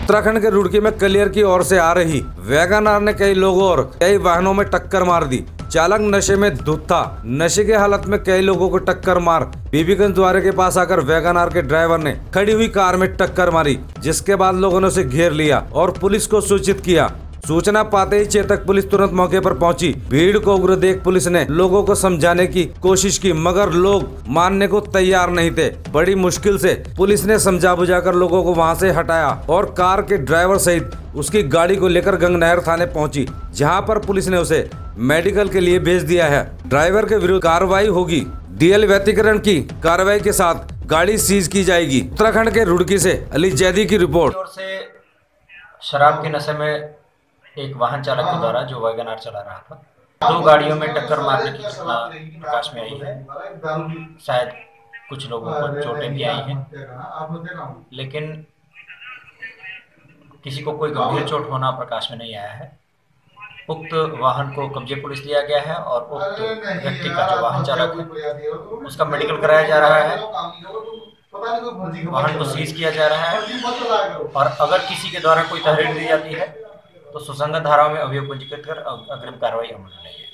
उत्तराखंड के रुड़की में कलियर की ओर से आ रही वैगनआर ने कई लोगों और कई वाहनों में टक्कर मार दी। चालक नशे में धुत था। नशे के हालत में कई लोगों को टक्कर मार बीबीगंज द्वारे के पास आकर वैगनआर के ड्राइवर ने खड़ी हुई कार में टक्कर मारी, जिसके बाद लोगों ने उसे घेर लिया और पुलिस को सूचित किया। सूचना पाते ही चेतक पुलिस तुरंत मौके पर पहुंची। भीड़ को उग्र देख पुलिस ने लोगों को समझाने की कोशिश की, मगर लोग मानने को तैयार नहीं थे। बड़ी मुश्किल से पुलिस ने समझा बुझाकर लोगों को वहां से हटाया और कार के ड्राइवर सहित उसकी गाड़ी को लेकर गंगनहर थाने पहुंची, जहां पर पुलिस ने उसे मेडिकल के लिए भेज दिया है। ड्राइवर के विरुद्ध कार्रवाई होगी। डीएल व्यतिकरण की कार्रवाई के साथ गाड़ी सीज की जाएगी। उत्तराखंड के रुड़की से अली जैदी की रिपोर्ट। शराब के नशे में एक वाहन चालक के द्वारा जो वैगनआर चला रहा था, दो गाड़ियों में टक्कर मारने की घटना प्रकाश में आई है। शायद कुछ लोगों को चोटें भी आई हैं, लेकिन किसी को कोई गंभीर चोट होना प्रकाश में नहीं आया है। उक्त वाहन को कब्जे पुलिस लिया गया है और उक्त व्यक्ति का जो वाहन चालक है उसका मेडिकल कराया जा रहा है। वाहन को सीज किया जा रहा है और अगर किसी के द्वारा कोई तहरीर दी जाती है तो सुसंगत धाराओं में अभियोग पंजीकृत कर अग्रिम कार्रवाई अमल में लेंगे।